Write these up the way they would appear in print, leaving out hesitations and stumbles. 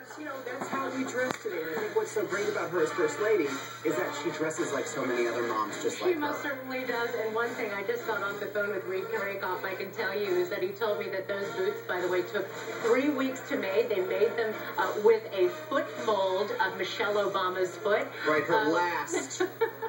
you know, that's how we dress today. And I think what's so great about her as First Lady is that she dresses like so many other moms, just like her. She most certainly does. And one thing I just got off the phone with Reed Carricoff, I can tell you, is that he told me that those boots, by the way, took 3 weeks to make. They made them with a foot mold of Michelle Obama's foot. Right, her last.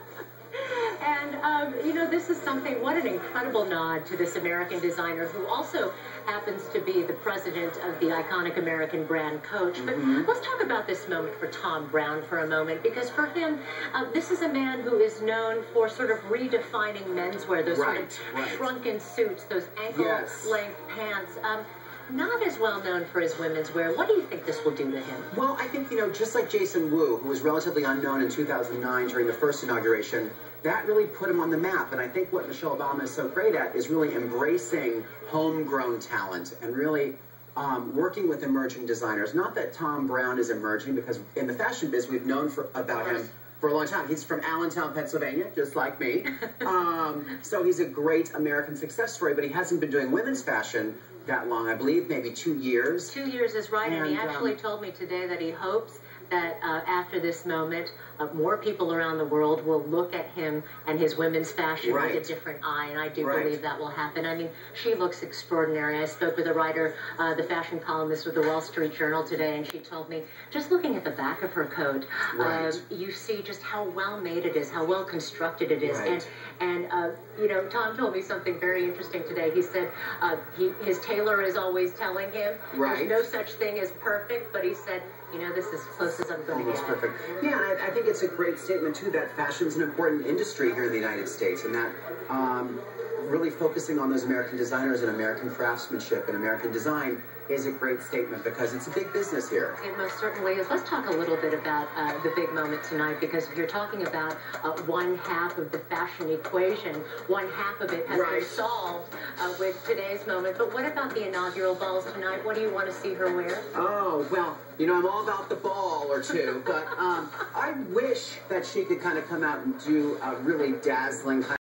And, you know, this is something, what an incredible nod to this American designer who also happens to be the president of the iconic American brand Coach. But let's talk about this moment for Thom Browne for a moment, because for him, this is a man who is known for sort of redefining menswear, those sort of shrunken suits, those ankle-length pants. Not as well known for his women's wear. What do you think this will do to him? Well, I think, you know, just like Jason Wu, who was relatively unknown in 2009 during the first inauguration, that really put him on the map. And I think what Michelle Obama is so great at is really embracing homegrown talent and really working with emerging designers. Not that Thom Browne is emerging, because in the fashion biz, we've known about him for a long time. He's from Allentown, Pennsylvania, just like me. So he's a great American success story, but he hasn't been doing women's fashion that long. I believe maybe 2 years. 2 years is right, and he actually told me today that he hopes that after this moment, more people around the world will look at him and his women's fashion with a different eye, and I do believe that will happen. I mean, she looks extraordinary. I spoke with a writer, the fashion columnist with the Wall Street Journal today, and she told me, just looking at the back of her coat, you see just how well made it is, how well constructed it is. And you know, Thom told me something very interesting today. He said his tailor is always telling him there's no such thing as perfect, but he said, you know, this is as close as I'm going to get. Perfect. Yeah, I think it's a great statement, too, that fashion's an important industry here in the United States, and that really focusing on those American designers and American craftsmanship and American design is a great statement, because it's a big business here. It most certainly is. Let's talk a little bit about the big moment tonight, because if you're talking about one half of the fashion equation, one half of it has been solved with today's moment. But what about the inaugural balls tonight? What do you want to see her wear? Oh, well, you know, I'm all about the ball or two, but I wish that she could kind of come out and do a really dazzling kind